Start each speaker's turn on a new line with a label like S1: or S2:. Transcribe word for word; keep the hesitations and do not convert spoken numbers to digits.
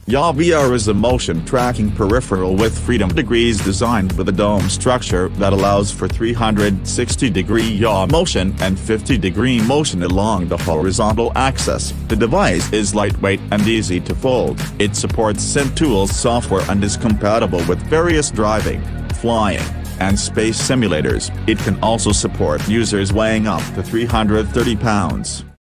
S1: Yaw V R is a motion tracking peripheral with freedom degrees designed with a dome structure that allows for three hundred sixty degree yaw motion and fifty degree motion along the horizontal axis. The device is lightweight and easy to fold. It supports SynTools software and is compatible with various driving, flying, and space simulators. It can also support users weighing up to three hundred thirty pounds.